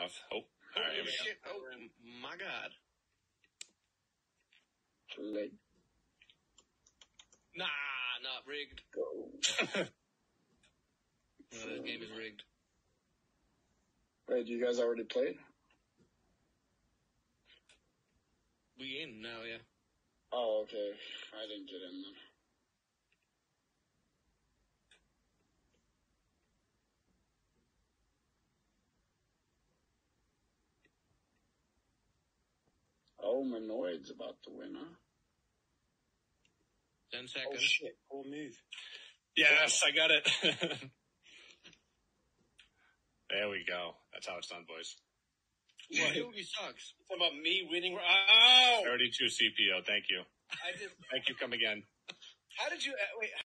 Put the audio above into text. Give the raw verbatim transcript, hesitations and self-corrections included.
Oh, all right. Oh, shit. Oh, my God. Play. Nah, not rigged. Go. No, this game is rigged. Wait, you guys already played? We in now, yeah. Oh, okay. I didn't get in then. Oh, Manoid's about to win, huh? Ten Oh, seconds. shit. Poor move. Yes, I got it. There we go. That's how it's done, boys. What? Yogi sucks. It's about me winning. Oh! thirty-two C P O. Thank you. I just. Thank you. Come again. How did you. Uh, wait.